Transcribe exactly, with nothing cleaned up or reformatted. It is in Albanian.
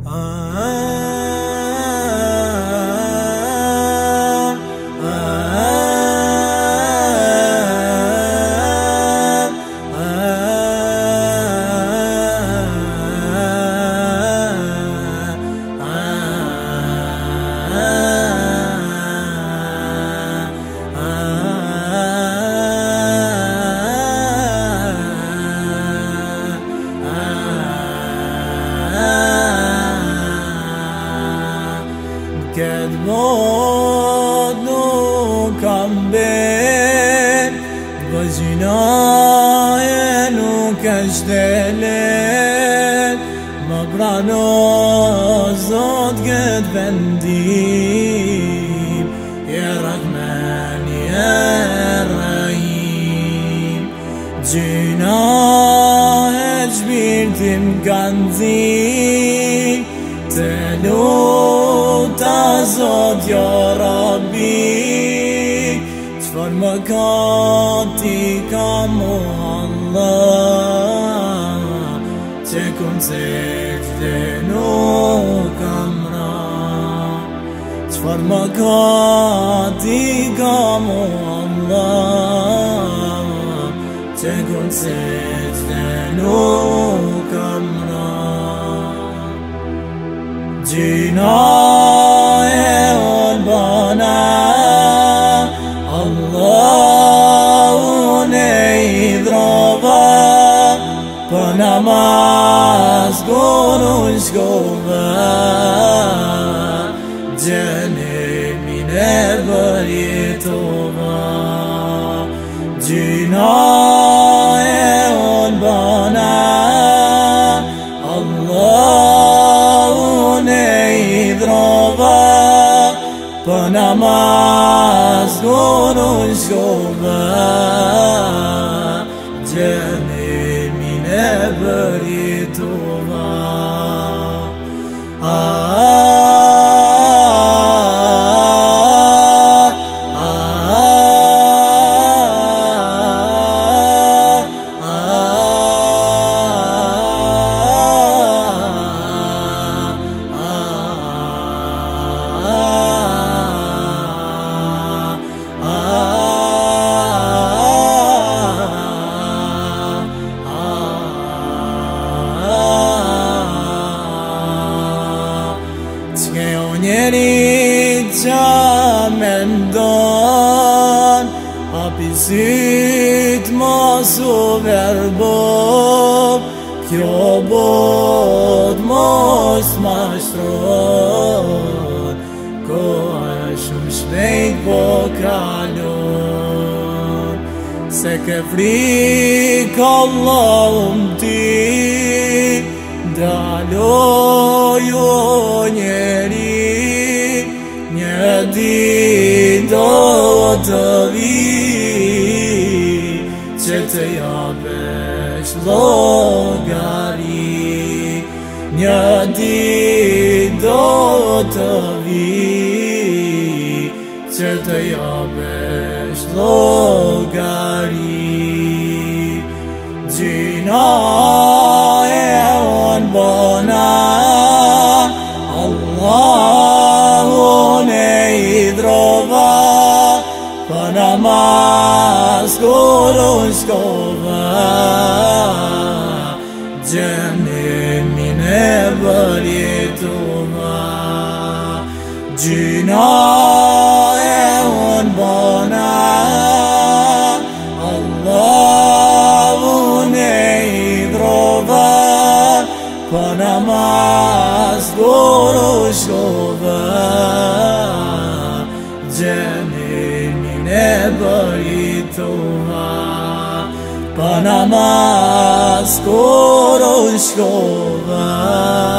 Këtë bot nuk kam ben, vëgjinaje nuk është e let, më prano Zot këtë vendim, je Rahman, je Rahim. Gjinaje shpirtim kanë zi, të luta Zot ja Rabbi, qëfar më kati kam o Allah, që kun sekte nuk kam ra. Qëfar më kati kam o Allah, që kun sekte nuk kam ra. Gjinaje ol bana, Allahun e idhrova, për namaz gonun shkova, gjenemin e përjetova. Gjinaje ol bana, për namaz gonun shkova, gjenemin e përjetova. Njeri qa mendon, hapi syt mos u verbob, kjo bot mos mashtron, koha shumë shpejt po kalon. Se ke frik Allahum ti, daloj o njeri, një dit do të vi, që të japesh llogari. Një dit do të vi, që të japesh llogari. Gjinaje on bona, Allahun e idhrova, për namaz gonun shkova, gjenemin e përjetova. Gjinaje on bona, Allahun e idhrova, për namaz gonun shkova, gjenemin e përjetova. Për namaz gonun shkova,